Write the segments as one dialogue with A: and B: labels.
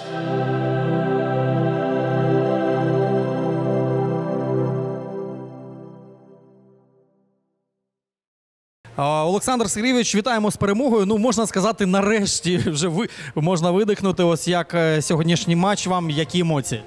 A: Олександр Сергійович, вітаємо з перемогою. Ну, можна сказати, нарешті вже можна видихнути. Ось як сьогоднішній матч вам, які емоції?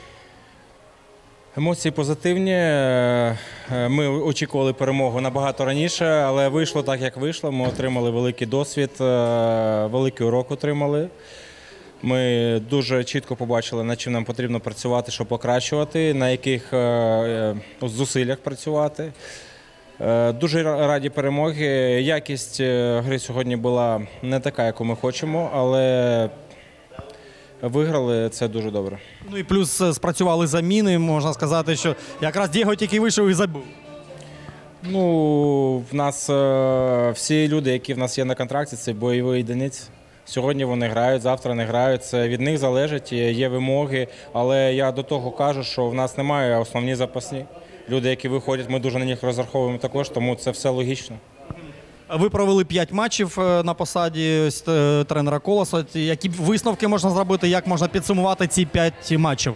B: Емоції позитивні. Ми очікували перемогу набагато раніше, але вийшло так, як вийшло. Ми отримали великий досвід, великий урок отримали. Ми дуже чітко побачили, над чим нам потрібно працювати, щоб покращувати, на яких зусиллях працювати. Дуже раді перемоги. Якість гри сьогодні була не така, яку ми хочемо, але виграли, це дуже добре.
A: Ну і плюс спрацювали заміни, можна сказати, що якраз Дієго тільки вийшов і забув.
B: Ну, в нас всі люди, які в нас є на контракті, це бойові одиниці. Сьогодні вони грають, завтра не грають, це від них залежить, є вимоги, але я до того кажу, що в нас немає основні запасні. Люди, які виходять, ми дуже на них розраховуємо також, тому це все логічно.
A: Ви провели 5 матчів на посаді тренера Колоса. Які висновки можна зробити, як можна підсумувати ці 5 матчів?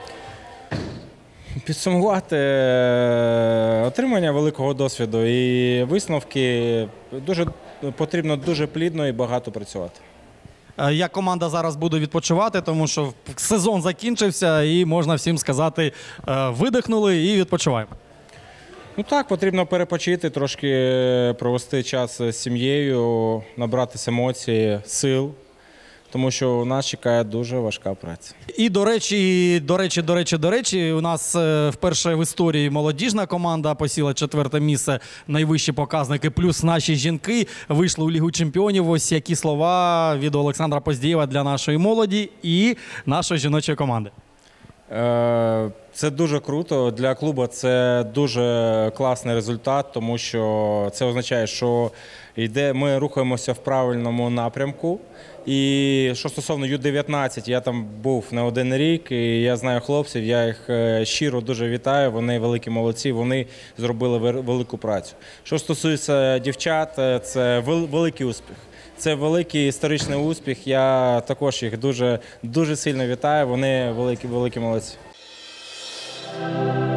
B: Підсумувати отримання великого досвіду і висновки. Потрібно дуже плідно і багато працювати.
A: Як команда зараз буде відпочивати, тому що сезон закінчився і можна всім сказати, видихнули і відпочиваємо.
B: Ну так, потрібно перепочити, трошки провести час з сім'єю, набратися емоцій, сил, тому що нас чекає дуже важка праця.
A: І до речі, у нас вперше в історії молодіжна команда посіла 4-те місце, найвищі показники, плюс наші жінки вийшли у Лігу чемпіонів. Ось які слова від Олександра Поздєєва для нашої молоді і нашої жіночої команди.
B: Це дуже круто. Для клубу це дуже класний результат, тому що це означає, що ми рухаємося в правильному напрямку. І що стосовно Ю-19, я там був не один рік, і я знаю хлопців, я їх щиро дуже вітаю, вони великі молодці, вони зробили велику працю. Що стосується дівчат, це великий успіх. Це великий історичний успіх, я також їх дуже сильно вітаю, вони великі молодці.